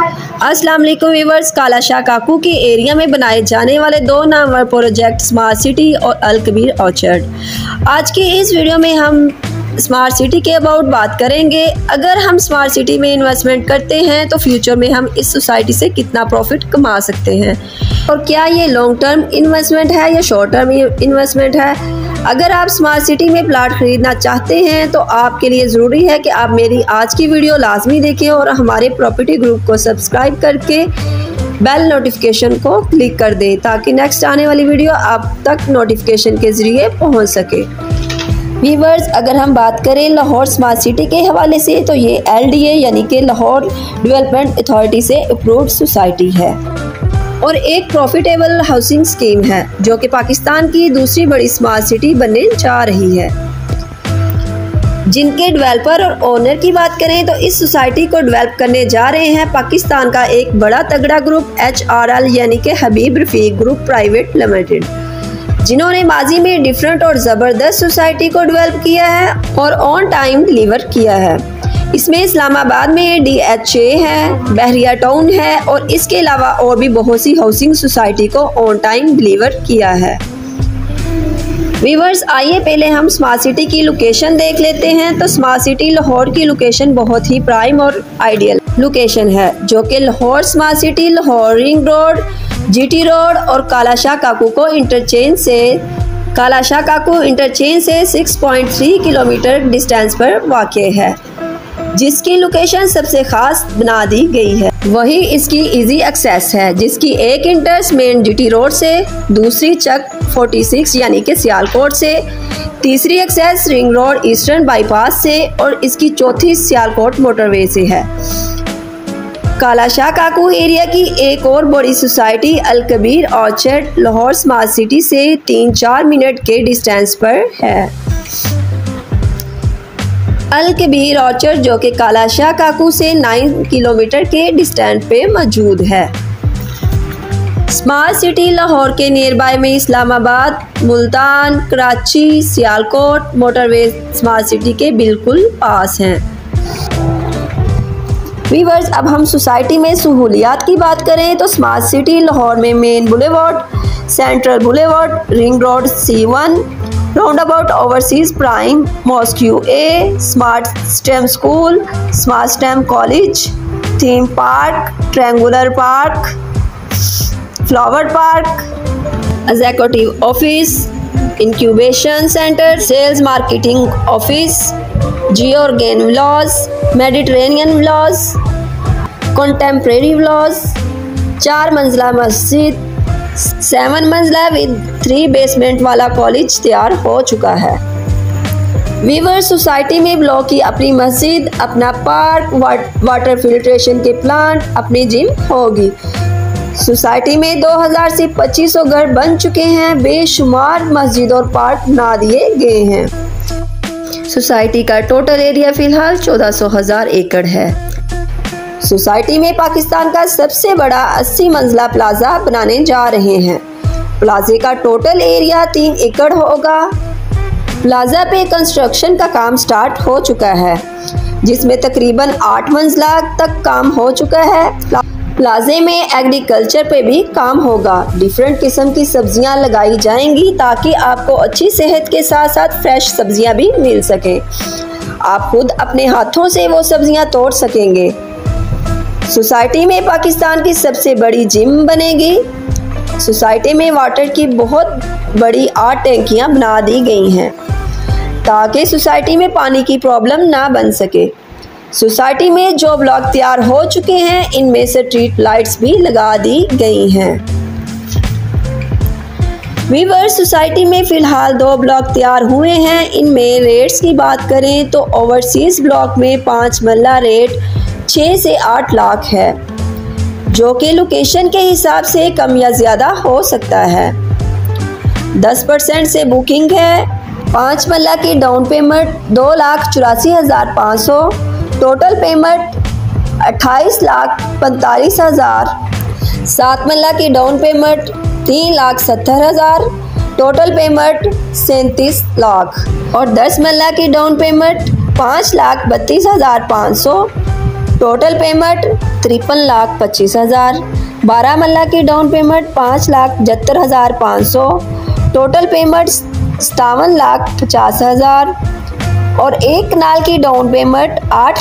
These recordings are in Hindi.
अस्सलाम वालेकुम व्यूअर्स, कालाशाह काकू के एरिया में बनाए जाने वाले दो नामवर प्रोजेक्ट स्मार्ट सिटी और अल कबीर ऑर्चर्ड। आज की इस वीडियो में हम स्मार्ट सिटी के अबाउट बात करेंगे। अगर हम स्मार्ट सिटी में इन्वेस्टमेंट करते हैं तो फ्यूचर में हम इस सोसाइटी से कितना प्रॉफिट कमा सकते हैं और क्या ये लॉन्ग टर्म इन्वेस्टमेंट है या शॉर्ट टर्म इन्वेस्टमेंट है। अगर आप स्मार्ट सिटी में प्लाट खरीदना चाहते हैं तो आपके लिए ज़रूरी है कि आप मेरी आज की वीडियो लाजमी देखें और हमारे प्रॉपर्टी ग्रुप को सब्सक्राइब करके बेल नोटिफिकेशन को क्लिक कर दें ताकि नेक्स्ट आने वाली वीडियो आप तक नोटिफिकेशन के ज़रिए पहुंच सके। व्यूअर्स, अगर हम बात करें लाहौर स्मार्ट सिटी के हवाले से तो ये LDA यानी कि लाहौर डेवलपमेंट अथॉरिटी से अप्रूव्ड सोसाइटी है और एक प्रॉफिटेबल हाउसिंग स्कीम है जो कि पाकिस्तान की दूसरी बड़ी स्मार्ट सिटी बनने जा रही है। जिनके डेवलपर और ओनर की बात करें तो इस सोसाइटी को डेवलप करने जा रहे हैं पाकिस्तान का एक बड़ा तगड़ा ग्रुप HRL यानी कि Habib Rafiq group private limited, जिन्होंने माजी में डिफरेंट और ज़बरदस्त सोसाइटी को डेवलप किया है और ऑन टाइम डिलीवर किया है। इसमें इस्लामाबाद में DHA है, बहरिया टाउन है और इसके अलावा और भी बहुत सी हाउसिंग सोसाइटी को ऑन टाइम डिलीवर किया है। व्यूअर्स, आइए पहले हम स्मार्ट सिटी की लोकेशन देख लेते हैं। तो स्मार्ट सिटी लाहौर की लोकेशन बहुत ही प्राइम और आइडियल लोकेशन है जो कि Lahore smart city Lahore ring road, GT road और कालाशाह काकू इंटरचेंज से 6.3 किलोमीटर डिस्टेंस पर वाक़ है, जिसकी लोकेशन सबसे खास बना दी गई है। वही इसकी इजी एक्सेस है, जिसकी एक इंटर्स मेन GT रोड से, दूसरी चक 46 यानी कि सियालकोट से, तीसरी access ring road eastern bypass से और इसकी चौथी सियालकोट मोटरवे से है। कालाशाह काकू एरिया की एक और बड़ी society Al Kabir orchard Lahore smart city से 3-4 मिनट के डिस्टेंस पर है। अल कबीर ऑर्चर्ड जो कि कालाशाह काकू से 9 किलोमीटर के डिस्टेंस पे मौजूद है। स्मार्ट सिटी लाहौर के नियर बाय में Islamabad, Multan, Karachi, Sialkot motorway smart city के बिल्कुल पास हैं। व्यूअर्स, अब हम सोसाइटी में सहूलियात की बात करें तो स्मार्ट सिटी लाहौर में main boulevard, central boulevard, ring road C1, roundabout overseas prime, mosque UA, smart STEM school, smart STEM college, theme park, triangular park, flower park, executive office, incubation centre, sales marketing office, Georgian villas, Mediterranean villas, contemporary villas, 4 मंजिला मस्जिद, 7 मंजिला विद 3 बेसमेंट वाला कॉलेज तैयार हो चुका है। वीवर सोसाइटी में ब्लॉक की अपनी मस्जिद, अपना पार्क, वाटर फिल्ट्रेशन के प्लांट, अपनी जिम होगी। सोसाइटी में 2000 से 2500 घर बन चुके हैं। बेशुमार मस्जिद और पार्क बना दिए गए हैं। सोसाइटी का टोटल एरिया फिलहाल 1400,000 एकड़ है। सोसाइटी में पाकिस्तान का सबसे बड़ा 80 मंजिला प्लाजा बनाने जा रहे हैं। प्लाजे का टोटल एरिया 3 एकड़ होगा। प्लाजा पे कंस्ट्रक्शन का काम स्टार्ट हो चुका है, जिसमें तकरीबन 8 मंजिला तक काम हो चुका है। प्लाजे में एग्रीकल्चर पे भी काम होगा। डिफरेंट किस्म की सब्जियां लगाई जाएंगी ताकि आपको अच्छी सेहत के साथ साथ फ्रेश सब्जियां भी मिल सके। आप खुद अपने हाथों से वो सब्जियां तोड़ सकेंगे। सोसाइटी में पाकिस्तान की सबसे बड़ी जिम बनेगी। सोसाइटी में वाटर की बहुत बड़ी 8 टैंकियां बना दी गई हैं ताकि सोसाइटी में पानी की प्रॉब्लम ना बन सके। सोसाइटी में जो ब्लॉक तैयार हो चुके हैं इनमें से स्ट्रीट लाइट्स भी लगा दी गई हैं। वीवर सोसाइटी में फ़िलहाल 2 ब्लॉक तैयार हुए हैं। इनमें रेट्स की बात करें तो ओवरसीज़ ब्लॉक में 5 मरला रेट 6 से 8 लाख है, जो कि लोकेशन के हिसाब से कम या ज़्यादा हो सकता है। 10% से बुकिंग है। 5 मरला की डाउन पेमेंट 2,84,500, टोटल पेमेंट 28,45,000। 7 मरला की down payment 3,70,000, total payment 37 lakh और 10 मरला की down payment 5,32,500, total payment 53,25,000। Baramulla की डाउन पेमेंट 5,75,500। टोटल पेमेंट 57,50,000 और एक कनाल की डाउन पेमेंट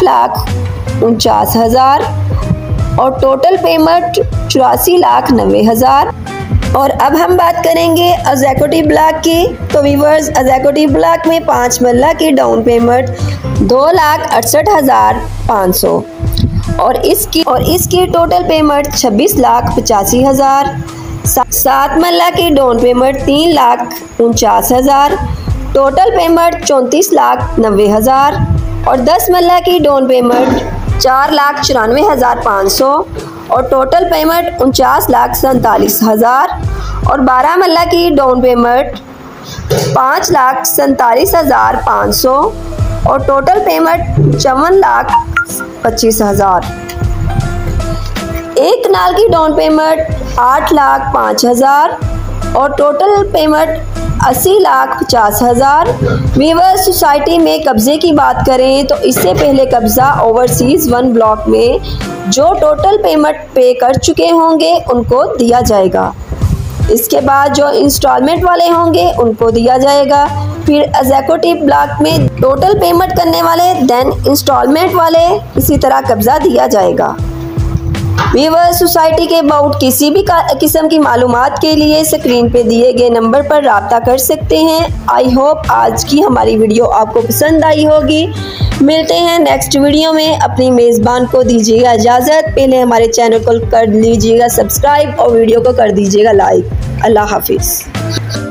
8,49,000 और टोटल पेमेंट 84,90,000। और अब हम बात करेंगे एग्जीक्यूटिव ब्लॉक की। तो व्यूअर्स, एग्जीक्यूटिव ब्लॉक में 5 मरला की डाउन पेमेंट 2,68,500 और इसकी टोटल पेमेंट 26,85,000। 7 मरला की डाउन पेमेंट 3,49,000। टोटल पेमेंट 34,90,000 और 10 मरला की डाउन पेमेंट 4,94,500 और टोटल पेमेंट 49,47,000 और 12 मरला की डाउन पेमेंट 5,47,500 और टोटल पेमेंट 54,25,000। एक कनाल की डाउन पेमेंट 8,05,000 और टोटल पेमेंट 80,50,000। वीवर सोसाइटी में कब्जे की बात करें तो इससे पहले कब्जा ओवरसीज़ 1 ब्लॉक में जो टोटल पेमेंट पे कर चुके होंगे उनको दिया जाएगा। इसके बाद जो इंस्टॉलमेंट वाले होंगे उनको दिया जाएगा। फिर एग्जीक्यूटिव ब्लॉक में टोटल पेमेंट करने वाले, देन इंस्टॉलमेंट वाले, इसी तरह कब्जा दिया जाएगा। वीवर सोसाइटी के अबाउट किसी भी किस्म की मालूमात के लिए स्क्रीन पे दिए गए नंबर पर रब्ता कर सकते हैं। आई होप आज की हमारी वीडियो आपको पसंद आई होगी। मिलते हैं नेक्स्ट वीडियो में। अपनी मेज़बान को दीजिएगा इजाज़त। पहले हमारे चैनल को कर लीजिएगा सब्सक्राइब और वीडियो को कर दीजिएगा लाइक। अल्लाह हाफिज़।